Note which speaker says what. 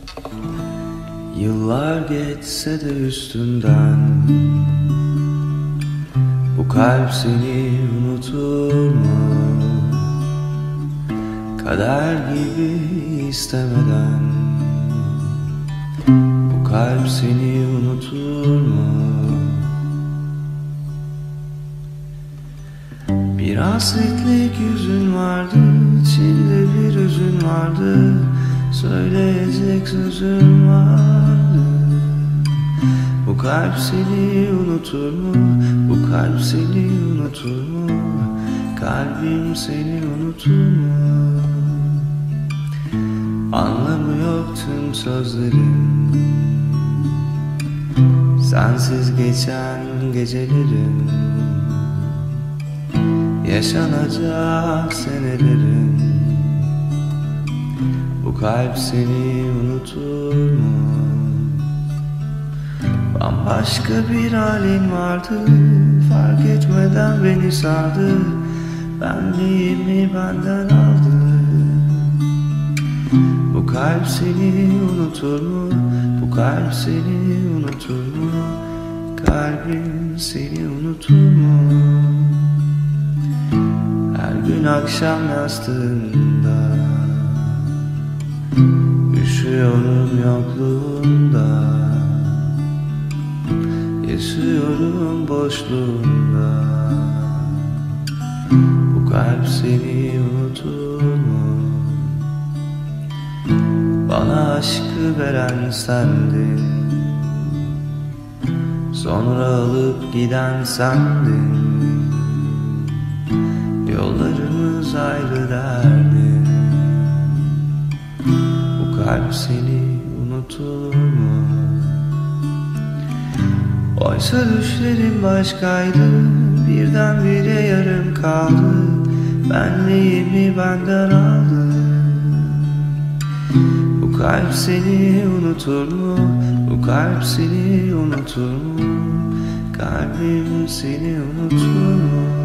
Speaker 1: Yıllar geçse de üstünden bu kalp seni unutur mu? Kader gibi istemeden bu kalp seni unutur mu? Bir hasretlik yüzün vardı, içinde bir hüzün vardı, söyleyecek sözüm vardı. Bu kalp seni unutur mu? Bu kalp seni unutur mu? Kalbim seni unutur mu? Anlamı yok tüm sözlerin, sensiz geçen gecelerin, yaşanacak senelerin. Bu kalp seni unutur mu? Bambaşka bir halin vardı, fark etmeden beni sardı, benliğimi benden aldı. Bu kalp seni unutur mu? Bu kalp seni unutur mu? Kalbim seni unutur mu? Her gün akşam yastığında üşüyorum yokluğunda, yaşıyorum boşluğunda. Bu kalp seni unutur mu? Bana aşkı veren sendin, sonra alıp giden sendin. Yollarımız ayrı derdin. Bu kalp seni unutur mu? Oysa düşlerim başkaydı, birdenbire yarım kaldı, benliğimi benden aldı. Bu kalp seni unutur mu? Bu kalp seni unutur mu? Kalbim seni unutur mu?